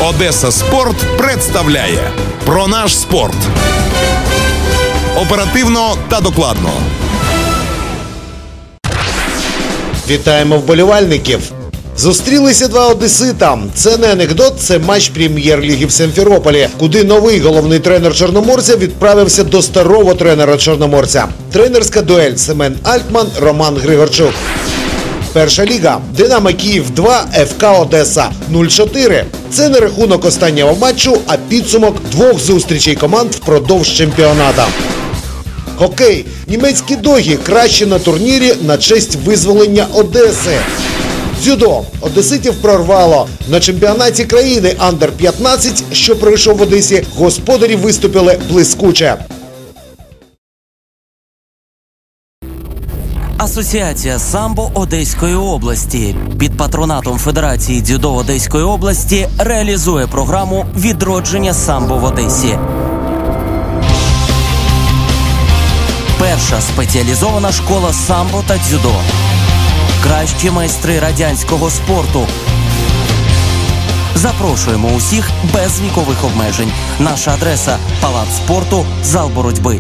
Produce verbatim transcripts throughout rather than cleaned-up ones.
Одеса Спорт представляє «Про наш спорт». Оперативно та докладно. Вітаємо вболівальників! Зустрілися два одесита. Це не анекдот, це матч прем'єр-ліги в Сімферополі, куди новий головний тренер Чорноморця відправився до старого тренера Чорноморця. Тренерська дуель Семен Альтман, Роман Григорчук. Перша ліга. Динамо Київ два, еф ка Одеса нуль чотири. Це не рахунок останнього матчу, а підсумок двох зустрічей команд впродовж чемпіоната. Хокей. Німецькі доги кращі на турнірі на честь визволення Одеси. Дзюдо. Одеситів прорвало. На чемпіонаті країни андер п'ятнадцять, що пройшов в Одесі, господарі виступили блискуче. Асоціація самбо Одеської області під патронатом Федерації дзюдо Одеської області реалізує програму «Відродження самбо в Одесі». Перша спеціалізована школа самбо та дзюдо. Кращі майстри радянського спорту. Запрошуємо усіх без вікових обмежень. Наша адреса – Палац спорту, зал боротьби.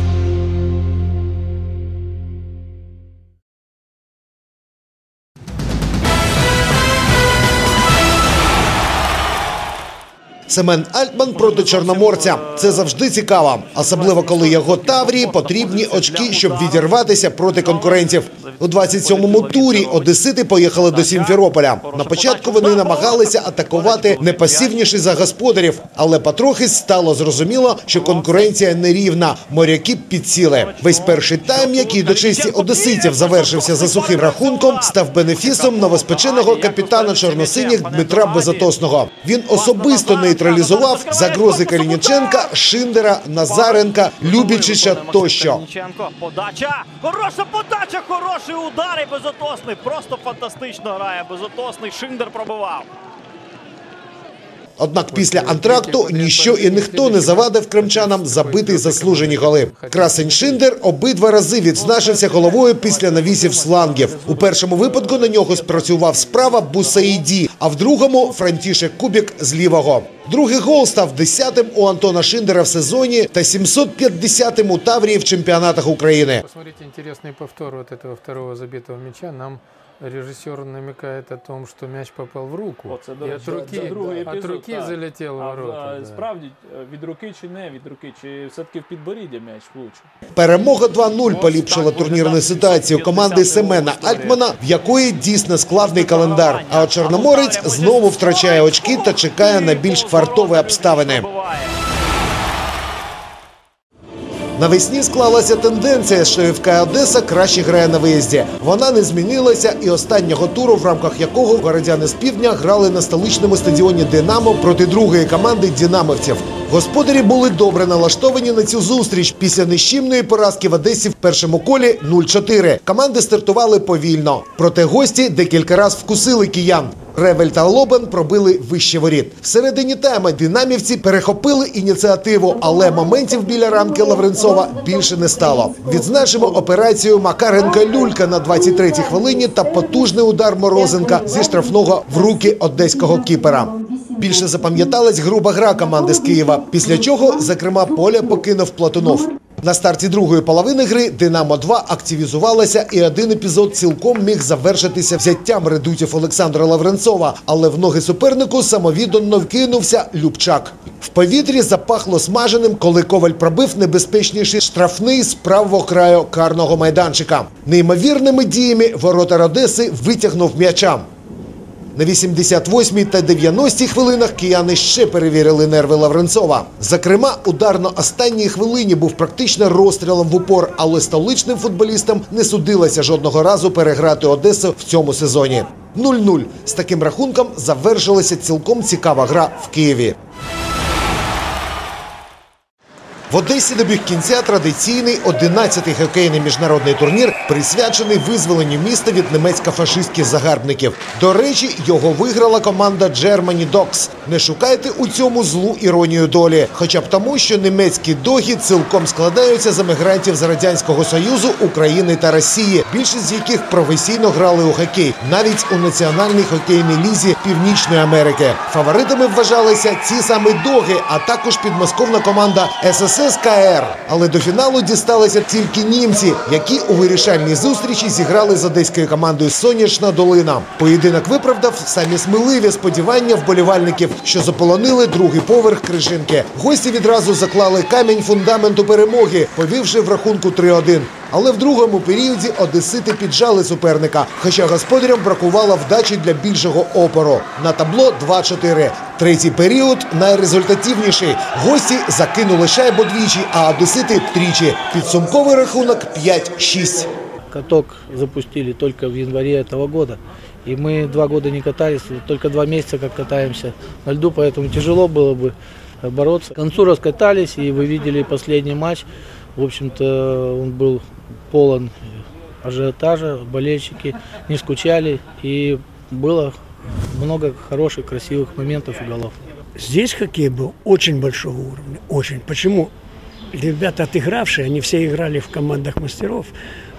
Семен Альтман проти Чорноморця. Це завжди цікаво. Особливо, коли його Таврії потрібні очки, щоб відірватися проти конкурентів. У двадцять сьомому турі одесити поїхали до Сімферополя. На початку вони намагалися атакувати непасивніші за господарів. Але потрохи стало зрозуміло, що конкуренція нерівна. Моряки підсіли. Весь перший тайм, який до честі одеситів завершився за сухим рахунком, став бенефісом новоспеченого капітана чорносиніх Дмитра Безотосного. Він особисто нейтралізував загрози Калініченка, Шиндера, Назаренка, Любічича тощо. Подача! Хороша подача! Хороший удар і Безотосний. Просто фантастично грає Безотосний. Шиндер пробивав. Однак після антракту ніщо і ніхто не завадив кримчанам забити заслужені голи. Красень Шиндер обидва рази відзначився головою після навісів слангів. У першому випадку на нього спрацював справа Бусаїді, а в другому – Франтішек Кубік з лівого. Другий гол став десятим у Антона Шиндера в сезоні та сімсот п'ятдесятим у Таврії в чемпіонатах України. Посмотрите интересный повтор вот этого второго забитого мяча. Нам режиссер намекает о том, что мяч попал в руку. Оце, і от руки, епізод, от руки так. залетів в ворота. А, да. Справді, від руки чи не від руки, чи все-таки в підборіддя м'яч влучив? Перемога два нуль поліпшила турнірну ситуацію команди Семена Альтмана, в якої дійсно складний календар. А от Чорноморець знову втрачає очки та чекає на більш фартові обставини. Навесні склалася тенденція, що еф ка Одеса краще грає на виїзді. Вона не змінилася і останнього туру, в рамках якого городяни з півдня грали на столичному стадіоні «Динамо» проти другої команди «Динамовців». Господарі були добре налаштовані на цю зустріч. Після нищівної поразки в Одесі в першому колі нуль чотири. Команди стартували повільно. Проте гості декілька разів вкусили киян. Ревель та Лобен пробили вище воріт. Всередині тайма динамівці перехопили ініціативу, але моментів біля рамки Лавренцова більше не стало. Відзначимо операцію Макаренка-Люлька на двадцять третій хвилині та потужний удар Морозенка зі штрафного в руки одеського кіпера. Більше запам'яталась груба гра команди з Києва, після чого, зокрема, поле покинув Платунов. На старті другої половини гри «Динамо два» активізувалася і один епізод цілком міг завершитися взяттям редутів Олександра Лавренцова, але в ноги супернику самовіддано вкинувся Любчак. В повітрі запахло смаженим, коли Коваль пробив небезпечніший штрафний з правого краю карного майданчика. Неймовірними діями воротар Одеси витягнув м'яча. На вісімдесят восьмій та дев'яностій хвилинах кияни ще перевірили нерви Лавренцова. Зокрема, удар на останній хвилині був практично розстрілом в упор, але столичним футболістам не судилося жодного разу переграти Одесу в цьому сезоні. нуль нуль. З таким рахунком завершилася цілком цікава гра в Києві. В Одесі добіг кінця традиційний одинадцятий хокейний міжнародний турнір, присвячений визволенню міста від німецько-фашистських загарбників. До речі, його виграла команда Germany Dogs. Не шукайте у цьому злу іронію долі. Хоча б тому, що німецькі доги цілком складаються з емігрантів з Радянського Союзу, України та Росії, більшість з яких професійно грали у хокей, навіть у Національній хокейній лізі Північної Америки. Фаворитами вважалися ці самі доги, а також підмосковна команда ес ес ес ка ер. Але до фіналу дісталися тільки німці, які у вирішальній зустрічі зіграли з одеською командою «Сонячна долина». Поєдинок виправдав самі сміливі сподівання вболівальників, що заполонили другий поверх Крижинки. Гості відразу заклали камінь фундаменту перемоги, повівши в рахунку три один. Але в другому періоді одесити піджали суперника, хоча господарям бракувало вдачі для більшого опору. На табло два чотири. Третій період найрезультативніший. Гості закинули шайбу двічі, а одесити – тричі. Підсумковий рахунок п'ять шість. Каток запустили только в январе этого года. И мы два года не катались, только два месяца как катаемся на льду, поэтому тяжело было бы бороться. К концу раскатались, и вы видели последний матч. В общем-то, он был полон ажиотажа, болельщики не скучали, и было много хороших, красивых моментов и голов. Здесь хоккей был очень большого уровня, очень. Почему? Ребята, отыгравшие, они все играли в командах мастеров,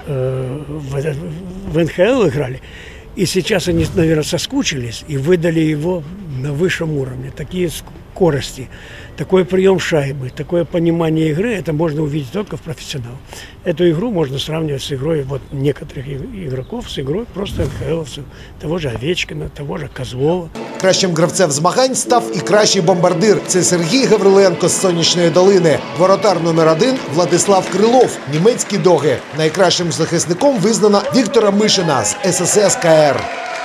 э, в, в эн ха эл играли. И сейчас они, наверное, соскучились и выдали его на высшем уровне. Такие скорости, такой прием шайбы, такое понимание игры, это можно увидеть только в профессионалах. Эту игру можно сравнивать с игрой вот некоторых игроков, с игрой просто эн ха эловцев, того же Овечкина, того же Козлова. Кращим гравцем змагань став і кращий бомбардир. Це Сергій Гавриленко з Сонячної долини. Воротар номер один – Владислав Крилов, німецькі доги. Найкращим захисником визнано Віктора Мишина з ес ес ес ка ер.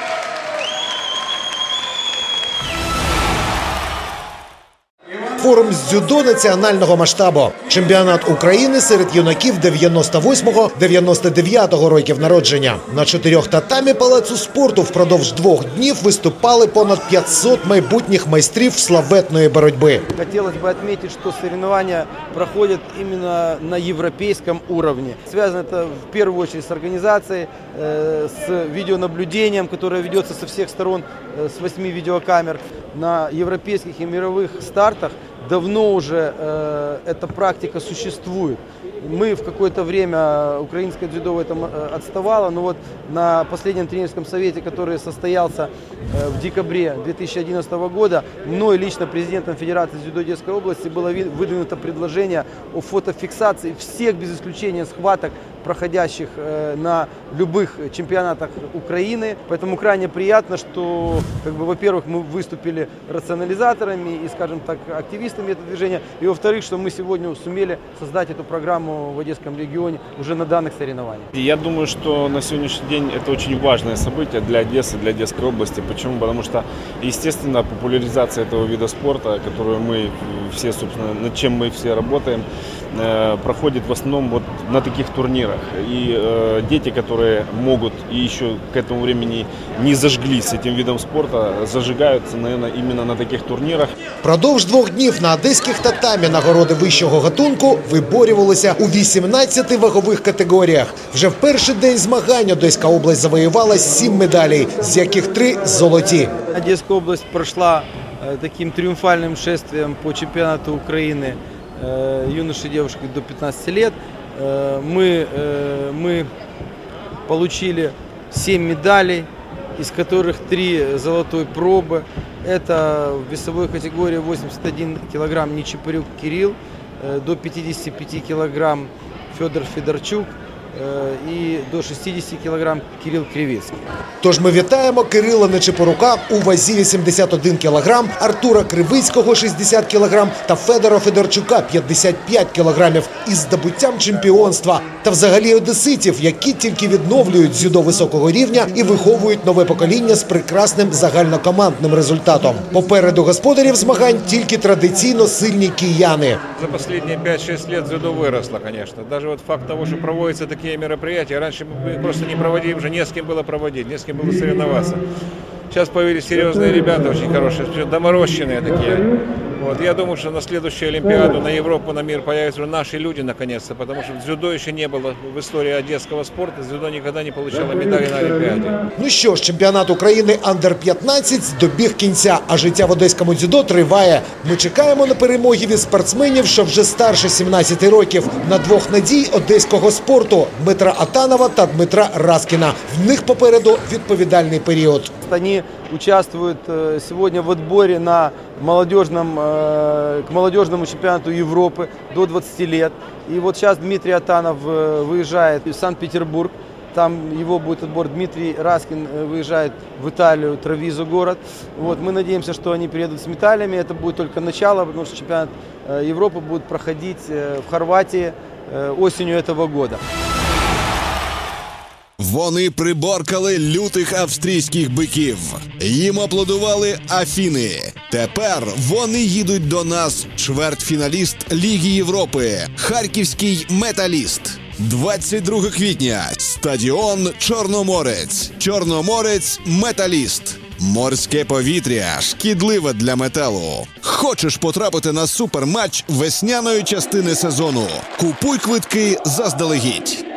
Форум з дзюдо національного масштабу. Чемпіонат України серед юнаків дев'яносто восьмого - дев'яносто дев'ятого років народження. На чотирьох татамі палацу спорту впродовж двох днів виступали понад п'ятсот майбутніх майстрів славетної боротьби. Хотелось бы отметить, что соревнования проходят именно на европейском уровне. Связано это в первую очередь с организацией, э, с видеонаблюдением, которое ведется со всех сторон, э, с восьми видеокамер. На европейских и мировых стартах давно уже э, эта практика существует. Мы в какое-то время, украинское дзюдо в этом отставало, но вот на последнем тренерском совете, который состоялся в декабре две тысячи одиннадцатого года, мной лично, президентом Федерации дзюдо Одесской области, было выдвинуто предложение о фотофиксации всех без исключения схваток, проходящих на любых чемпионатах Украины. Поэтому крайне приятно, что, как бы, во-первых, мы выступили рационализаторами и, скажем так, активистами этого движения, и, во-вторых, что мы сегодня сумели создать эту программу в Одесском регионе уже на данных соревнованиях. Я думаю, что на сегодняшний день это очень важное событие для Одессы, для Одесской области. Почему? Потому что, естественно, популяризация этого вида спорта, которую мы все, собственно, над чем мы все работаем, проходит в основном вот на таких турнирах. И э, дети, которые могут и еще к этому времени не зажглись этим видом спорта, зажигаются, наверное, именно на таких турнирах. Продовж двох днів на одеських татамі нагороди вищого гатунку виборювалися у вісімнадцяти вагових категоріях. Вже в перший день змагань Одеська область завоювала сім медалей, з яких три золоті. Одесская область прошла э, таким триумфальным шествием по чемпионату Украины юношей и девушек до пятнадцати лет. Мы, мы получили семь медалей, из которых три золотой пробы. Это в весовой категории восемьдесят один килограмм Нечипорюк Кирилл, до пятидесяти пяти килограмм Федор Федорчук і до шістдесят кілограм Кирил Кривецький. Тож ми вітаємо Кирила Нечипорука у вазі вісімдесят один кілограм, Артура Кривицького шістдесят кілограм та Федора Федорчука п'ятдесят п'ять кілограмів із здобуттям чемпіонства. Та взагалі одеситів, які тільки відновлюють дзюдо високого рівня і виховують нове покоління з прекрасним загальнокомандним результатом. Попереду господарів змагань тільки традиційно сильні кияни. За останні п'ять-шість років дзюдо виросло, звісно. Навіть от факт того, що проводяться такі такие мероприятия. Раньше мы просто не проводили, уже не с кем было проводить, не с кем было соревноваться. Сейчас появились серьезные ребята, очень хорошие, доморощенные такие. Вот. Я думаю, что на следующую Олимпиаду, на Европу, на мир появятся уже наши люди наконец-то, потому что дзюдо еще не было в истории одесского спорта. Дзюдо никогда не получало медали на Олимпиаде. Ну що ж, чемпіонат України андер п'ятнадцять добіг кінця, а життя в одеському дзюдо триває. Ми чекаємо на перемоги від спортсменів, що вже старше сімнадцяти років. На двох надій одеського спорту – Дмитра Атанова та Дмитра Раскіна. В них попереду відповідальний період. Они участвуют сегодня в отборе на молодежном, к молодежному чемпионату Европы до двадцати лет. И вот сейчас Дмитрий Атанов выезжает в Санкт-Петербург. Там его будет отбор. Дмитрий Раскин выезжает в Италию, Травизу город. Вот, мы надеемся, что они приедут с медалями. Это будет только начало, потому что чемпионат Европы будет проходить в Хорватии осенью этого года. Вони приборкали лютих австрійських биків. Їм аплодували Афіни. Тепер вони їдуть до нас. Чвертьфіналіст Ліги Європи. Харківський Металіст. двадцять другого квітня. Стадіон Чорноморець. Чорноморець Металіст. Морське повітря шкідливе для металу. Хочеш потрапити на суперматч весняної частини сезону? Купуй квитки заздалегідь.